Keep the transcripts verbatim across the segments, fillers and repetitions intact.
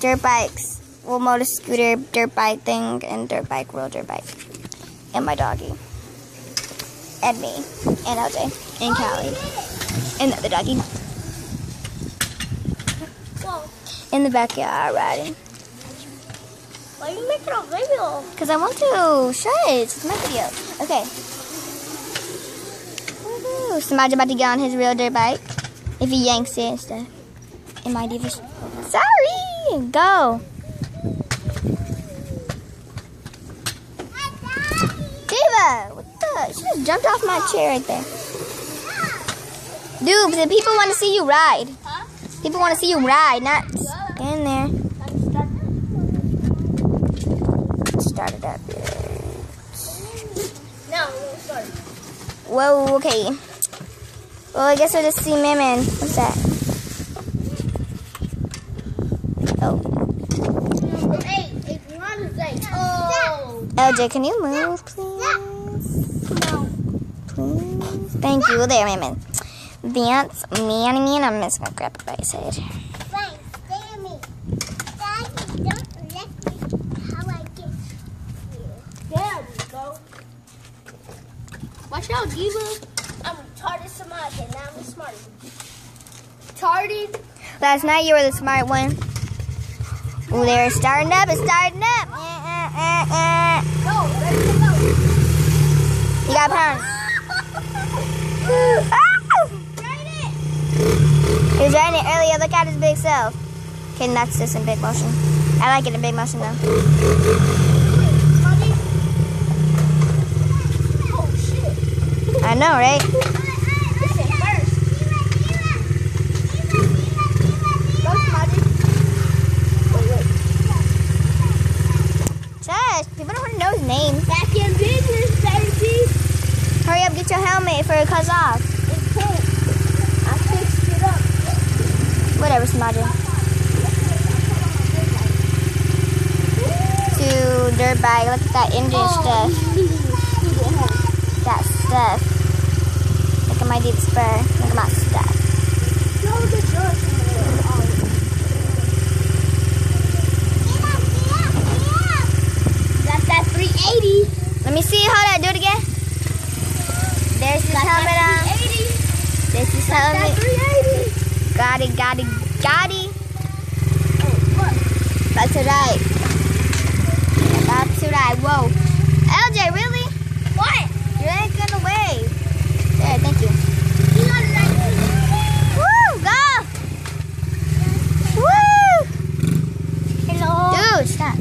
dirt bikes, well, motor scooter, dirt bike thing, and dirt bike, real dirt bike. And my doggy. And me. And L J. And Callie. And the other doggy. In the backyard riding. Why are you making a video? Because I want to. Shush. It's my video. Okay. Woohoo. Somebody's about to get on his real dirt bike. If he yanks it and stuff. It might even... Sorry. Go. Diva. What the? She just jumped off my chair right there. Dude, the people want to see you ride. Huh? People want to see you ride, not stand there. Start it up. No, we'll start. Whoa, okay. Well, I guess we'll just see Mammon. What's that? Oh. Hey, if you want to say, oh. L J, can you move, please? No. Please? Thank you. There, Mammon. That's me and me, and I'm just going to grab it by his head. Wait, stay on me. Daddy, don't let me how I get you. There we go. Watch out, Diva. I'm retarded smart, and now I'm smart. Retarded. Last night you were the smart one. Oh, they're starting up. It's starting up. Uh, uh, uh, uh. Go, ready to go. You got pounds. He was riding it earlier. Look at his big self. Okay, that's just in big motion. I like it in big motion though. Oh shit. I know, right? Listen first. Go, Smudgy. Wait, wait. Shush, people don't want to know his name. Back in business, baby. Hurry up, get your helmet for it cuts off. It's cool. I fixed it up. Whatever, Smaja. To dirt bike, look at that engine stuff. That stuff. Look at my deep spur. Look at my stuff. That's that three eighty. Let me see. Hold on. Do it again. There's his helmet on. There's his helmet. three eighty. Got it. Got it. Got it. Oh, what? Back to right. Back to right. Whoa. L J, really? What? You ain't gonna wave. There, thank you. You got it right. Woo! Go! Woo! Hello. Dude, stop.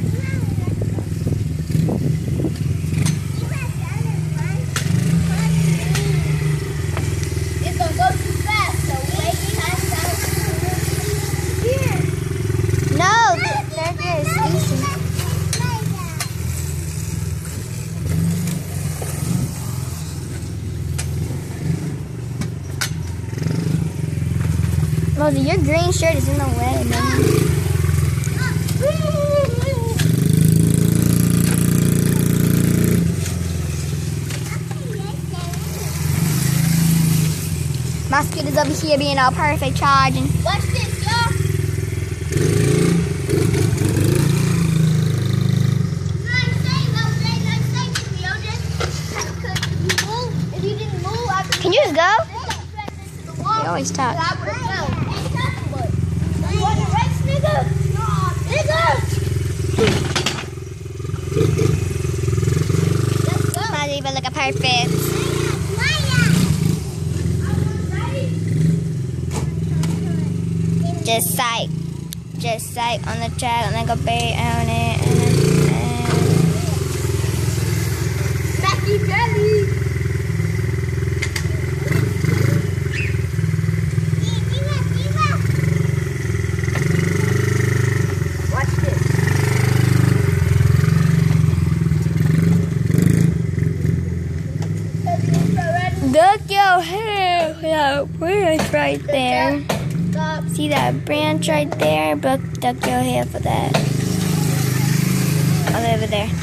It's gonna go too fast, so maybe has to here. No, they're good. Easy. Mosey, your green shirt is in the way, man. My scooter's over here being all perfect charging. Watch this, y'all. Nice thing, no, say, nice thing to me, yo. Just, because if you move, if you didn't move, I could Can you just go? press into the wall. You always talk. I would have fell. You want to race, nigga? Nigga! Let's go. Not even look perfect. Just sight. Just sight on the track and I go bait on it. And then, Becky Belly. Watch this. Look your hair. That branch right there. See that branch right there? Duck, duck your hair for that. All over there.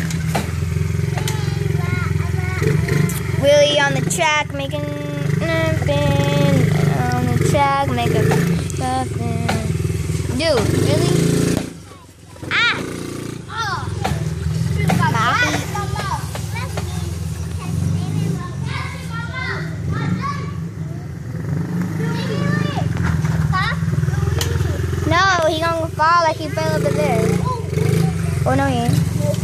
Willie on the track making nothing. On the track making nothing. Dude, really? fall like he fell over there. Oh no, he ain't.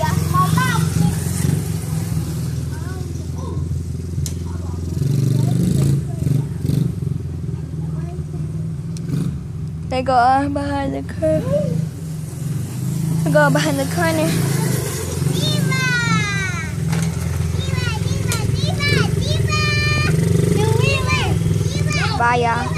They go on behind the curve. They go behind the corner. Diva! Diva, Diva, Diva, Diva! The winner! Diva! Bye, y'all.